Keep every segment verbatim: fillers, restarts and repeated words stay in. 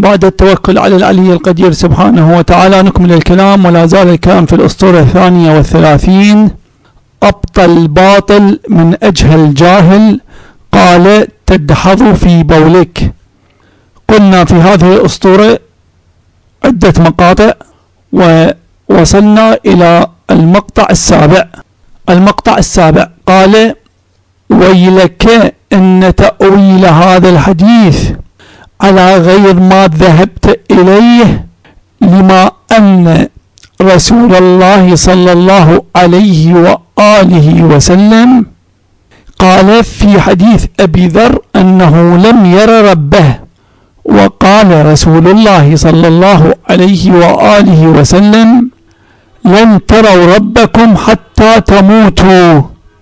بعد التوكل على العلي القدير سبحانه وتعالى نكمل الكلام، ولا زال الكلام في الأسطورة الثانية والثلاثين. أبطل الباطل من أجهل الجاهل، قال تدحض في بولك. قلنا في هذه الأسطورة عدة مقاطع ووصلنا إلى المقطع السابع. المقطع السابع قال: ويلك إن تأويل هذا الحديث على غير ما ذهبت إليه، لما أن رسول الله صلى الله عليه وآله وسلم قال في حديث أبي ذر أنه لم ير ربه، وقال رسول الله صلى الله عليه وآله وسلم: لن تروا ربكم حتى تموتوا.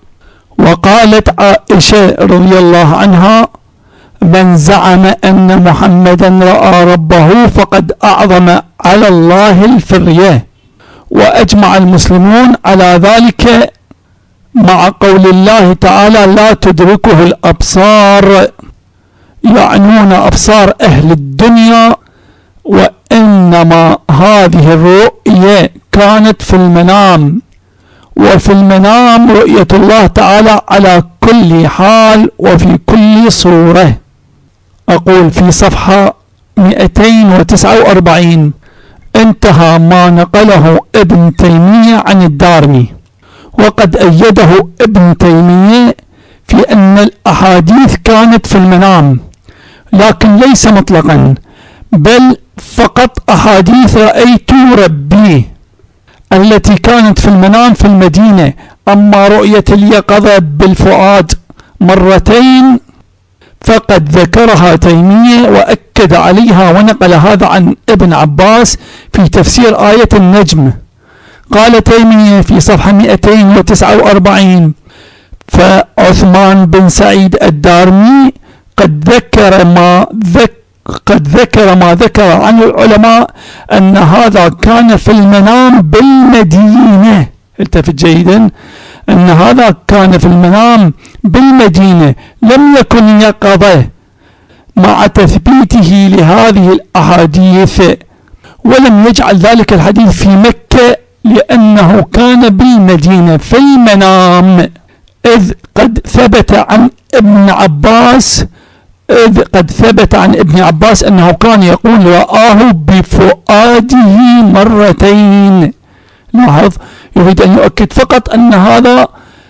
وقالت عائشة رضي الله عنها: من زعم أن محمدا رأى ربه فقد أعظم على الله الفرية. وأجمع المسلمون على ذلك مع قول الله تعالى: لا تدركه الأبصار، يعنون أبصار أهل الدنيا، وإنما هذه الرؤية كانت في المنام، وفي المنام رؤية الله تعالى على كل حال وفي كل صورة. أقول في صفحة مئتين وتسعة وأربعين: انتهى ما نقله ابن تيمية عن الدارمي، وقد أيده ابن تيمية في أن الأحاديث كانت في المنام، لكن ليس مطلقا، بل فقط أحاديث رأيت ربي التي كانت في المنام في المدينة. أما رؤية اليقظة بالفؤاد مرتين فقد ذكرها تيمية وأكد عليها، ونقل هذا عن ابن عباس في تفسير آية النجم. قال تيمية في صفحة مئتين وتسعة وأربعين: فعثمان بن سعيد الدارمي قد ذكر ما ذكر قد ذكر ما ذكر عن العلماء أن هذا كان في المنام بالمدينة. التفت جيدا، أن هذا كان في المنام بالمدينة، لم يكن يقظة، مع تثبيته لهذه الأحاديث، ولم يجعل ذلك الحديث في مكة لأنه كان بالمدينة في المنام، إذ قد ثبت عن ابن عباس إذ قد ثبت عن ابن عباس أنه كان يقول: رآه بفؤاده مرتين. لاحظ، يريد أن يؤكد فقط أن هذا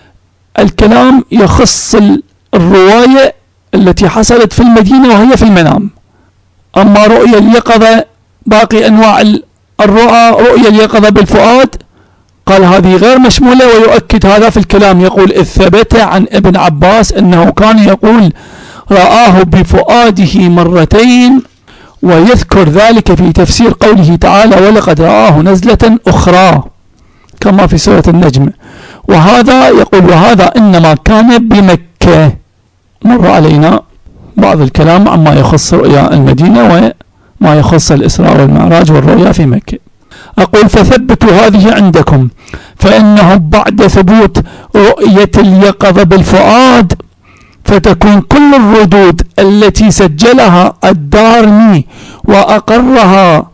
الكلام يخص الرواية التي حصلت في المدينة وهي في المنام. أما رؤية اليقظة باقي أنواع الرؤى، رؤية اليقظة بالفؤاد، قال هذه غير مشمولة، ويؤكد هذا في الكلام، يقول: إذ ثبت عن ابن عباس أنه كان يقول: رآه بفؤاده مرتين، ويذكر ذلك في تفسير قوله تعالى: ولقد رآه نزلة أخرى، كما في سورة النجم. وهذا يقول: وهذا إنما كان بمكة. مر علينا بعض الكلام عما يخص رؤيا المدينة وما يخص الإسراء والمعراج والرؤيا في مكة. أقول: فثبتوا هذه عندكم، فإنه بعد ثبوت رؤية اليقظة بالفؤاد فتكون كل الردود التي سجلها الدارمي وأقرها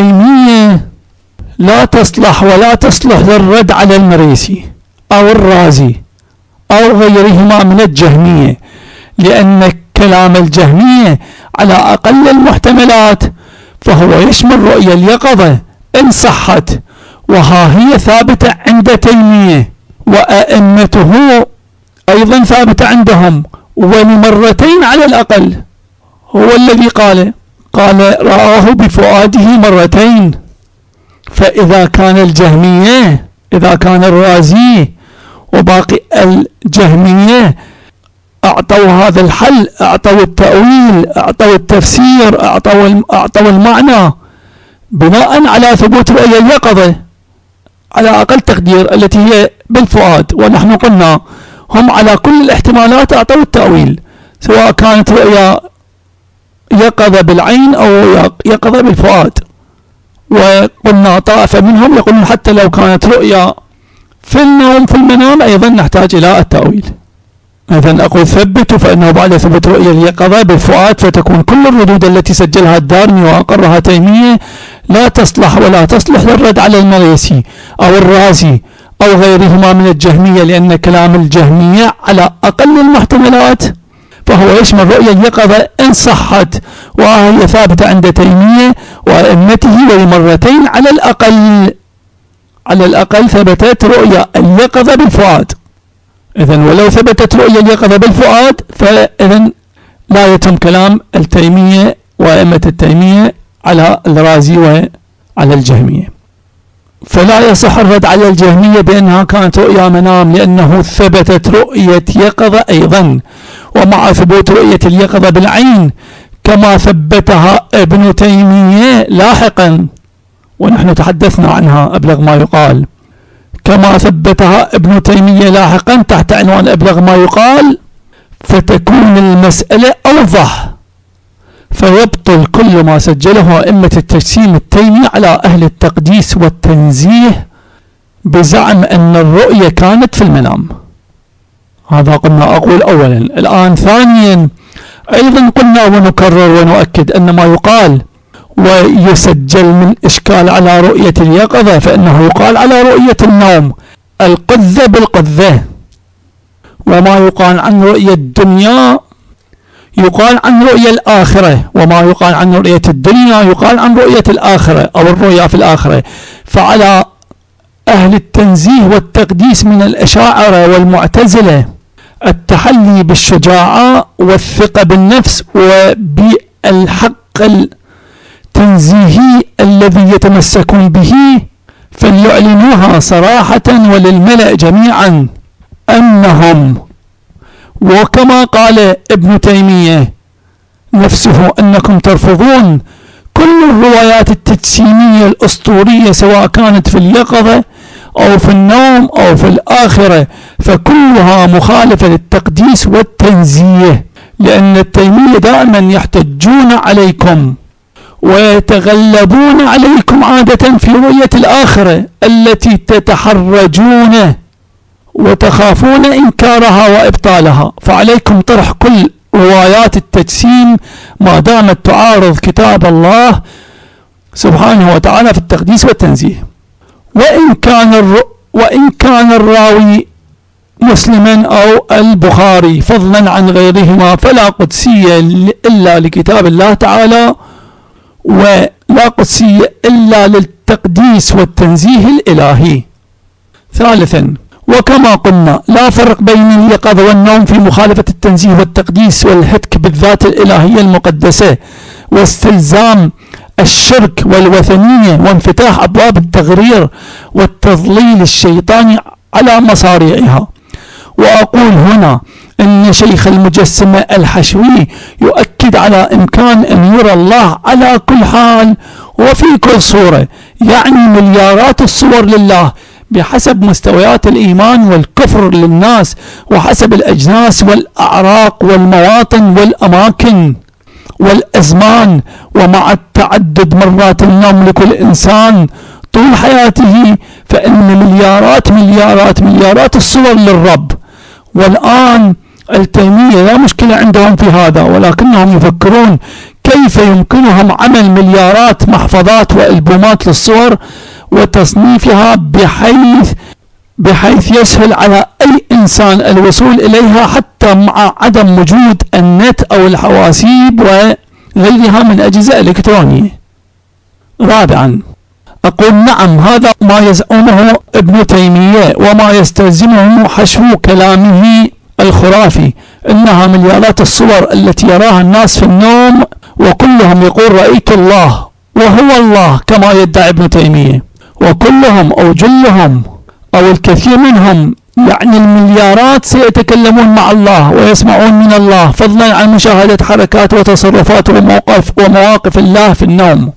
تيمية لا تصلح ولا تصلح للرد على المريسي أو الرازي أو غيرهما من الجهمية، لأن كلام الجهمية على أقل المحتملات فهو يشمل رؤية اليقظة إن صحت، وها هي ثابتة عند تيمية، وأئمته أيضا ثابتة عندهم، ولمرتين على الأقل. هو الذي قال قال رآه بفؤاده مرتين. فإذا كان الجهمية إذا كان الرازي وباقي الجهمية أعطوا هذا الحل، أعطوا التأويل، أعطوا التفسير، أعطوا أعطوا المعنى بناء على ثبوت رؤية اليقظة على أقل تقدير التي هي بالفؤاد، ونحن قلنا هم على كل الاحتمالات أعطوا التأويل، سواء كانت رؤيا يقظة بالعين أو يقظة بالفؤاد. وقلنا طائفة منهم يقولون حتى لو كانت رؤيا في النوم في المنام أيضا نحتاج إلى التأويل. مثلا أقول ثبتوا، فإنه بعد ثبت رؤية اليقظة بالفؤاد فتكون كل الردود التي سجلها الدارمي وأقرها تيمية لا تصلح ولا تصلح للرد على المريسي أو الرازي أو غيرهما من الجهمية، لأن كلام الجهمية على أقل المحتملات فهو يشمل رؤية اليقظة إن صحت، وهي ثابتة عند تيمية وأئمته ولمرتين على الأقل. على الأقل ثبتت رؤية اليقظة بالفؤاد. إذن ولو ثبتت رؤية اليقظة بالفؤاد فإذن لا يتم كلام التيمية وأئمة التيمية على الرازي وعلى الجهمية. فلا يصح الرد على الجهمية بأنها كانت رؤيا منام، لأنه ثبتت رؤية يقظة أيضا، ومع ثبوت رؤية اليقظة بالعين كما ثبتها ابن تيمية لاحقا، ونحن تحدثنا عنها أبلغ ما يقال، كما ثبتها ابن تيمية لاحقا تحت عنوان أبلغ ما يقال، فتكون المسألة أوضح، فيبطل كل ما سجله أئمة التجسيم التيمي على أهل التقديس والتنزيه بزعم أن الرؤية كانت في المنام. هذا قلنا أقول أولا. الآن ثانيا أيضا قلنا ونكرر ونؤكد أن ما يقال ويسجل من إشكال على رؤية اليقظة فإنه يقال على رؤية النوم القذة بالقذة، وما يقال عن رؤية الدنيا يقال عن رؤية الآخرة، وما يقال عن رؤية الدنيا يقال عن رؤية الآخرة أو الرؤيا في الآخرة. فعلى أهل التنزيه والتقديس من الأشاعرة والمعتزلة التحلي بالشجاعة والثقة بالنفس وبالحق التنزيهي الذي يتمسكون به، فليعلنوها صراحة وللملأ جميعا أنهم، وكما قال ابن تيمية نفسه أنكم ترفضون كل الروايات التجسيمية الأسطورية سواء كانت في اليقظة أو في النوم أو في الآخرة، فكلها مخالفة للتقديس والتنزيه، لأن التيمية دائما يحتجون عليكم ويتغلبون عليكم عادة في رؤية الآخرة التي تتحرجون وتخافون إنكارها وإبطالها، فعليكم طرح كل روايات التجسيم ما دامت تعارض كتاب الله سبحانه وتعالى في التقديس والتنزيه. وإن كان الر... وإن كان الراوي مسلما أو البخاري فضلا عن غيرهما فلا قدسية إلا لكتاب الله تعالى، ولا قدسية إلا للتقديس والتنزيه الإلهي. ثالثا، وكما قلنا لا فرق بين اليقظة والنوم في مخالفة التنزيه والتقديس والهتك بالذات الإلهية المقدسة واستلزام الشرك والوثنية وانفتاح أبواب التغرير والتضليل الشيطاني على مصاريعها. وأقول هنا أن شيخ المجسمة الحشوي يؤكد على إمكان أن يرى الله على كل حال وفي كل صورة، يعني مليارات الصور لله بحسب مستويات الإيمان والكفر للناس وحسب الأجناس والأعراق والمواطن والأماكن والأزمان، ومع التعدد مرات النوم لكل إنسان طول حياته، فإن مليارات مليارات مليارات الصور للرب. والآن التيمية لا مشكلة عندهم في هذا، ولكنهم يفكرون كيف يمكنهم عمل مليارات محفظات وألبومات للصور وتصنيفها بحيث بحيث يسهل على أي إنسان الوصول إليها حتى مع عدم وجود النت أو الحواسيب وغيرها من أجهزة إلكترونية. رابعا، أقول نعم هذا ما يزعمه ابن تيمية وما يستلزمه حشو كلامه الخرافي، إنها مليارات الصور التي يراها الناس في النوم وكلهم يقول رأيت الله وهو الله كما يدعي ابن تيمية، وكلهم أو جلهم أو الكثير منهم يعني المليارات سيتكلمون مع الله ويسمعون من الله فضلا عن مشاهدة حركات وتصرفات ومواقف, ومواقف الله في النوم.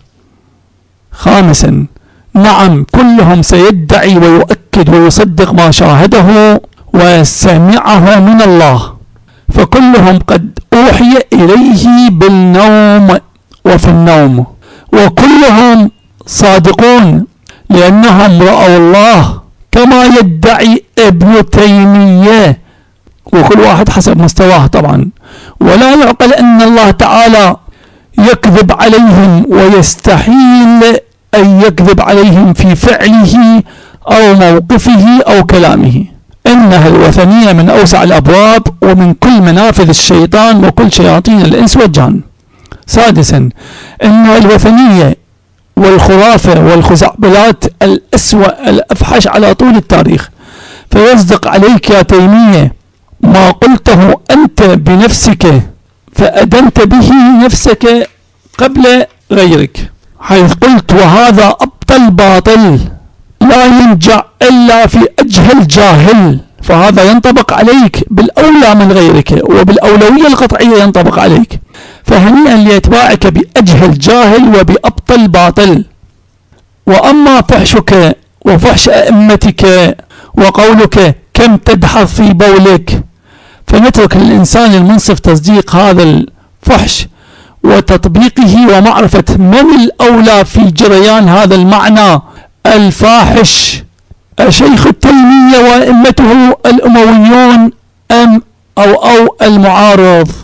خامسا، نعم كلهم سيدعي ويؤكد ويصدق ما شاهده وسمعه من الله، فكلهم قد أوحي إليه بالنوم وفي النوم، وكلهم صادقون لأنهم رأوا الله كما يدعي ابن تيمية، وكل واحد حسب مستواه طبعا. ولا يعقل أن الله تعالى يكذب عليهم، ويستحيل أن يكذب عليهم في فعله أو موقفه أو كلامه. إنها الوثنية من أوسع الأبواب ومن كل منافذ الشيطان وكل شياطين الإنس والجان. سادسا، إنها الوثنية والخرافة والخزعبلات الأسوأ الأفحش على طول التاريخ. فيصدق عليك يا تيمية ما قلته أنت بنفسك، فأدنت به نفسك قبل غيرك، حيث قلت وهذا أبطل باطل لا ينجع إلا في أجهل جاهل. فهذا ينطبق عليك بالأولى من غيرك، وبالأولوية القطعية ينطبق عليك. فهنيئا لأتباعك بأجهل جاهل وبأبطل باطل. وأما فحشك وفحش أئمتك وقولك كم تدحض في بولك، فنترك للإنسان المنصف تصديق هذا الفحش وتطبيقه ومعرفة من الأولى في جريان هذا المعنى الفاحش، شيخ التيمية وأئمته الأمويون أم أو أو المعارض.